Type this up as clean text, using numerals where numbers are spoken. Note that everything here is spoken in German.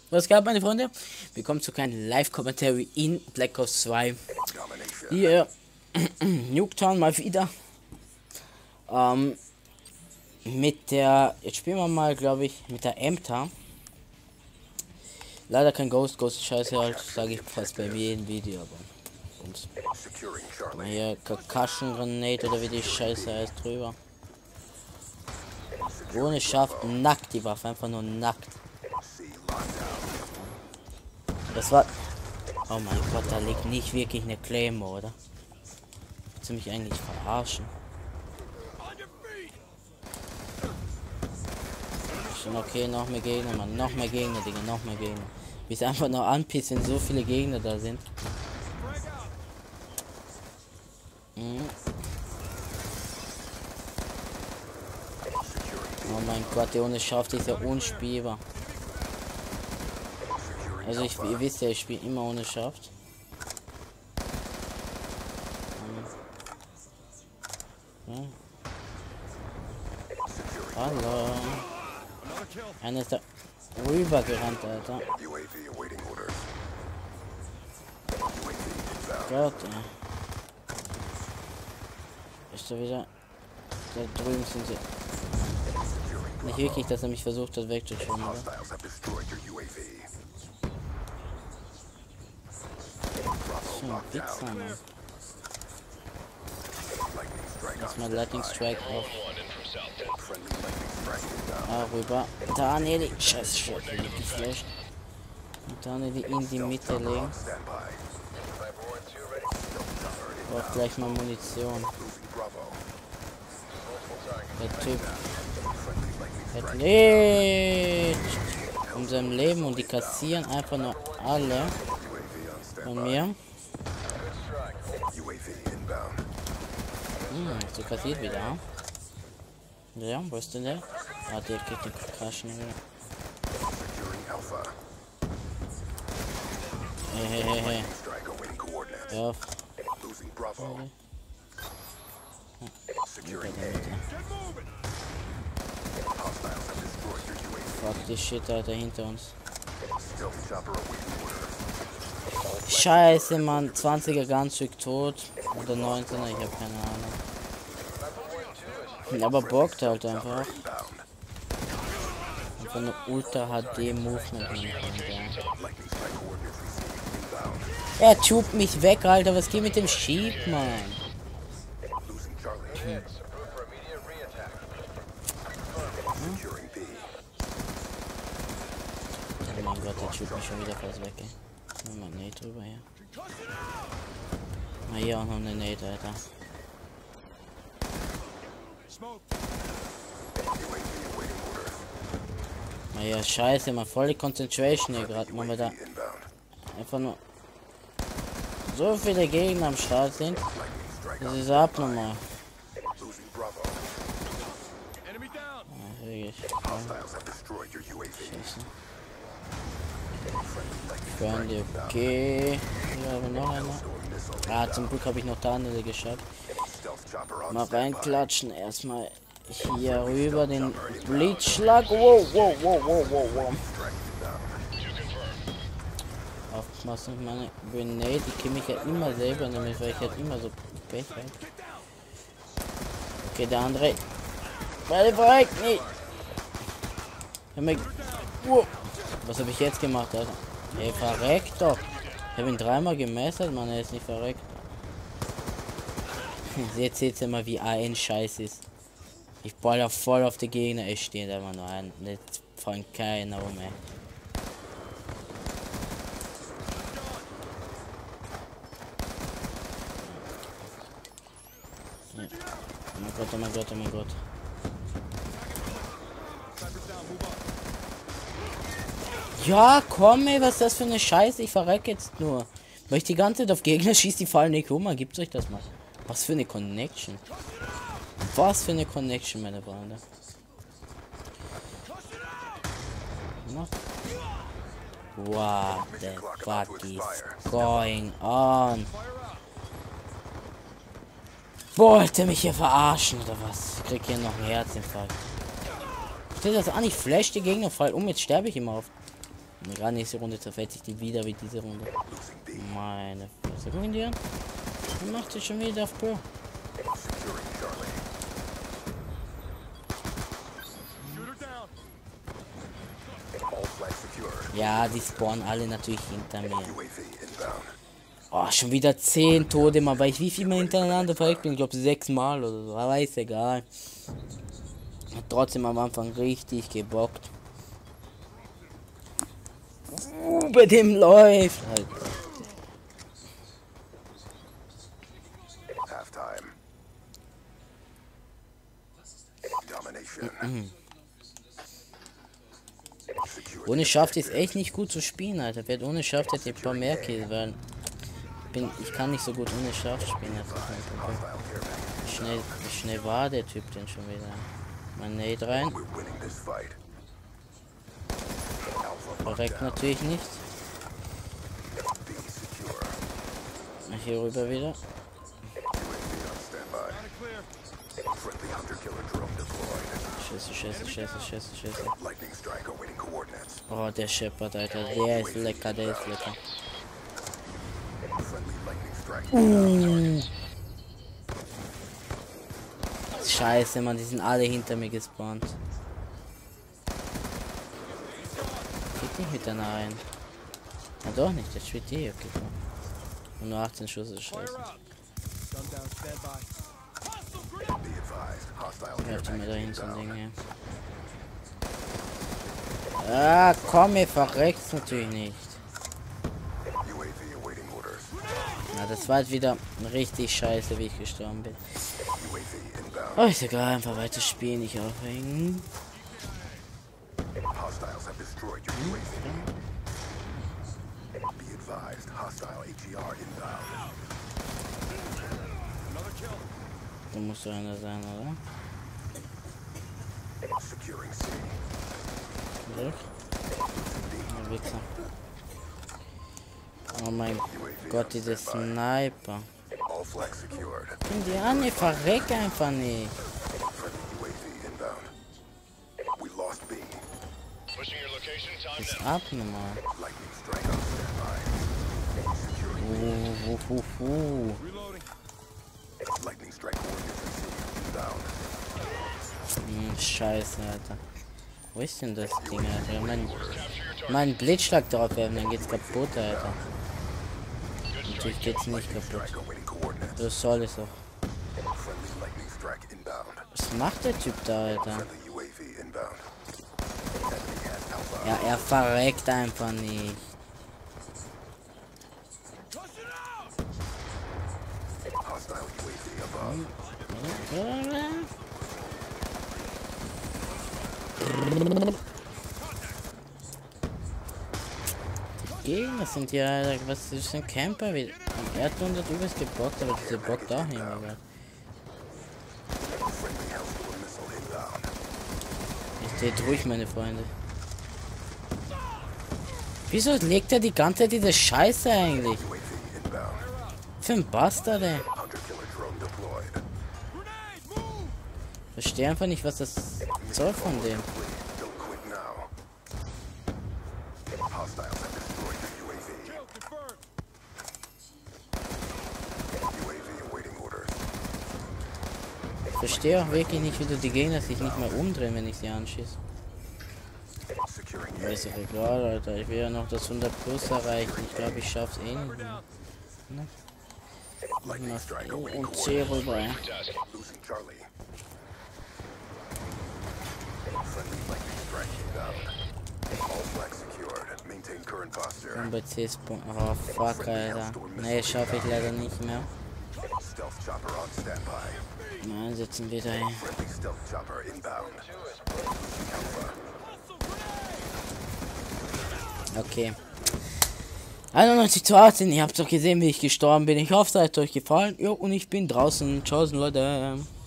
Was gab, meine Freunde? Willkommen zu keinem Live-Commentary in Black Ops 2. Hier, Nuketown mal wieder. Mit der, jetzt spielen wir mal, glaube ich, mit der Ämter. Leider kein Ghost ist scheiße halt, sage ich fast bei jedem Video, aber sonst. Hier Kakaschen Grenade oder wie die Scheiße heißt drüber. Ohne Schaft, nackt die Waffe, einfach nur nackt. Das war... Oh mein Gott, da liegt nicht wirklich eine Claymore, oder? Willst du mich eigentlich verarschen? Schon okay, noch mehr Gegner, Mann. Noch mehr Gegner, Digga, noch mehr Gegner. Wie es einfach nur anpisst, wenn so viele Gegner da sind. Oh mein Gott, der ohne Schaft ist ja unspielbar. Also ihr wisst ja, ich spiele immer ohne Schaft. Ja. Hallo. Einer ist da rüber gerannt, Alter. Gott, ja. Ist da wieder... Da drüben sind sie... Nicht wirklich, dass er mich versucht hat wegzuschauen, oder? Schon Pizza, Mann. Erstmal Lightning Strike auf. Ah, rüber. Daniel, scheiße, Scheiße, geflasht. Und Daniel in die Mitte legen. Braucht gleich mal Munition. Der Typ hat nicht um sein Leben und die kassieren einfach nur alle von mir. So kassiert wieder. Ja, wo ist denn der? Ah, der kriegt den Kakaschen wieder. Hey. Ja. Fuck die Shit, Alter, hinter uns. Scheiße, Mann. 20er Gunstück tot. Oder 19er, ich habe keine Ahnung. Aber bockt halt einfach. Einfach eine Ultra HD Movement. Er tubt mich weg, Alter. Was geht mit dem Sheep, Mann? Oh mein Gott, der tubt mich schon wieder fast weg, ey. Mal eine Nate drüber hier. Na, hier auch noch eine Nate, Alter. Na ja, scheiße, mal voll die Concentration hier gerade, weil wir da einfach nur so viele Gegner am Start sind. Das ist abnormal. Scheiße. Okay. Hier haben wir noch einer. Ah, zum Glück habe ich noch da eine geschafft. Mal reinklatschen. Erstmal hier rüber den Blitzschlag. Wow. Aufpassen, meine Grenade. Ich kill mich ja immer selber, nämlich weil ich halt immer so Pech habe. Okay, der andere. Beide verreckt nicht. Wow. Was habe ich jetzt gemacht, Alter? Ey, verreckt doch. Ich habe ihn dreimal gemessert, man, er ist nicht verreckt. Jetzt seht ihr mal, wie AN scheiße ist. Ich baller voll auf die Gegner, ich stehe da immer nur ein. Jetzt fangt keiner um, ey. Ja. Oh mein Gott. Ja, komm, ey, was ist das für eine Scheiße? Ich verrecke jetzt nur. Weil ich die ganze Zeit auf Gegner schieße, die fallen nicht um. Gibt euch das mal. Was für eine Connection. Was für eine Connection, meine Freunde. What the fuck is going on? Wollt ihr mich hier verarschen oder was? Ich krieg hier noch einen Herzinfarkt. Steht das an? Ich flash die Gegner voll um. Jetzt sterbe ich immer auf. Und gerade nächste Runde zerfällt sich die wieder wie diese Runde. Meine Fresse. Guck in die an. Was macht sie schon wieder auf Pro? Ja, die spawnen alle natürlich hinter mir. Oh, schon wieder 10 Tode mal, weil ich wie viel mal hintereinander verreckt bin. Ich glaube 6 Mal oder so. Aber ist egal. Hat trotzdem am Anfang richtig gebockt. Bei dem läuft halt. Ohne schafft es echt nicht gut zu spielen, Alter. Wer ohne schafft, hätte ein paar mehr Kills, weil ich kann nicht so gut ohne Schaft spielen. Das ist mein Problem. Wie schnell war der Typ denn schon wieder? Mein Nade rein. Korrekt natürlich nicht. Hier rüber wieder. Scheiße. Oh, der Shepard, Alter. Der ist lecker. Scheiße, Mann, die sind alle hinter mir gespawnt. Geht nicht mit einer rein. Na doch nicht, der spielt okay. Und nur 18 Schuss ist scheiße. Werft mir dahin so ein Ding hier. Ah, komm, ihr verreckt natürlich nicht. Na, das war halt wieder richtig scheiße, wie ich gestorben bin. Oh, ist egal, einfach weiter spielen, nicht aufhängen. Da muss doch einer sein, oder? Ja, Wichser. Oh mein Gott, diese Sniper. Nimm die an, ich verreck einfach nicht. Ist abnormal. Scheiße, Alter. Wo ist denn das Ding, Alter? Mein Blitzschlag drauf werfen, dann geht's kaputt, Alter. Natürlich geht's nicht kaputt. Das soll es auch. Was macht der Typ da, Alter? Ja, er verreckt einfach nicht. Die Gegner sind ja, was ist ein Camper wieder? Er hat 100 übelst gebockt, aber diese bockt auch nicht mehr. Ich drehe durch, meine Freunde. Wieso legt er die ganze Zeit diese Scheiße eigentlich? Für ein Bastard, ey. Verstehe einfach nicht, was das soll von dem. Ich verstehe auch wirklich nicht, wie die Gegner sich nicht mal umdrehen, wenn ich sie anschieße. Ist doch egal, Alter. Ich will ja noch das 100 plus erreichen. Ich glaube, ich schaff's eh nicht mehr. Ne? Und C rüber. Und bei C Spawn. Oh fuck, Alter. Ne, schaffe ich leider nicht mehr. Nein, sitzen wir da hin. Okay. 91 zu 18. Ihr habt doch gesehen, wie ich gestorben bin. Ich hoffe, es hat euch gefallen. Jo, und ich bin draußen. Tschaußen, Leute.